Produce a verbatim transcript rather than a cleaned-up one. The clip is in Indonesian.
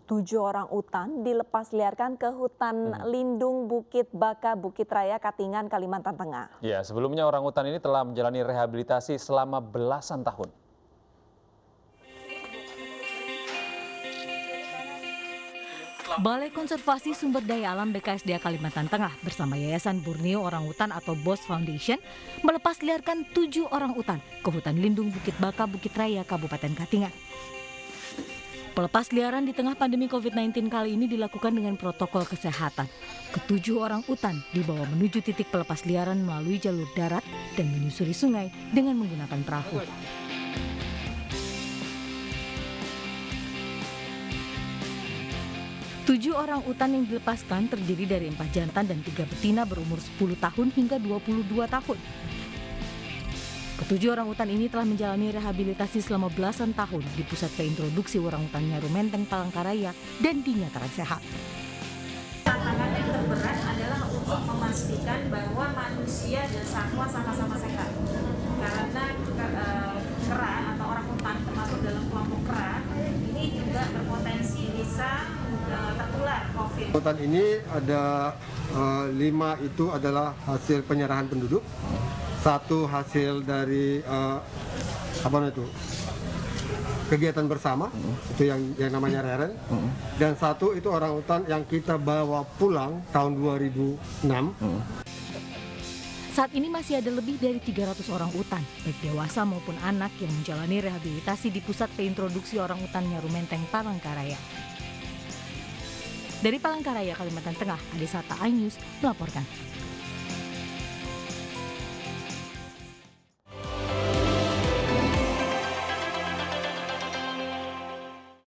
Tujuh orang utan dilepas liarkan ke hutan Hmm. lindung Bukit Baka, Bukit Raya, Katingan, Kalimantan Tengah. Ya, sebelumnya orang utan ini telah menjalani rehabilitasi selama belasan tahun. Balai Konservasi Sumber Daya Alam B K S D A Kalimantan Tengah bersama Yayasan Borneo Orangutan atau B O S Foundation melepas liarkan tujuh orang utan ke hutan lindung Bukit Baka, Bukit Raya, Kabupaten Katingan. Pelepas liaran di tengah pandemi covid sembilan belas kali ini dilakukan dengan protokol kesehatan. Ketujuh orang utan dibawa menuju titik pelepas liaran melalui jalur darat dan menyusuri sungai dengan menggunakan perahu. Tujuh orang utan yang dilepaskan terdiri dari empat jantan dan tiga betina berumur sepuluh tahun hingga dua puluh dua tahun. Ketujuh orang utan ini telah menjalani rehabilitasi selama belasan tahun di Pusat Reintroduksi Orangutan Nyaru Menteng, Palangkaraya dan dinyatakan sehat. Tantangan yang terberat adalah untuk memastikan bahwa manusia dan satwa sama-sama sehat. Karena kera atau orang utan termasuk dalam kelompok kera ini juga berpotensi bisa tertular COVID. Hutan ini ada uh, lima itu adalah hasil penyerahan penduduk, satu hasil dari uh, apa itu kegiatan bersama, mm. itu yang yang namanya reren, mm. dan satu itu orang utan yang kita bawa pulang tahun dua ribu enam. Mm. Saat ini masih ada lebih dari tiga ratus orang utan, baik dewasa maupun anak yang menjalani rehabilitasi di Pusat Reintroduksi Orangutan Nyaru Menteng, Palangkaraya. Dari Palangkaraya, Kalimantan Tengah, Adesata iNews melaporkan.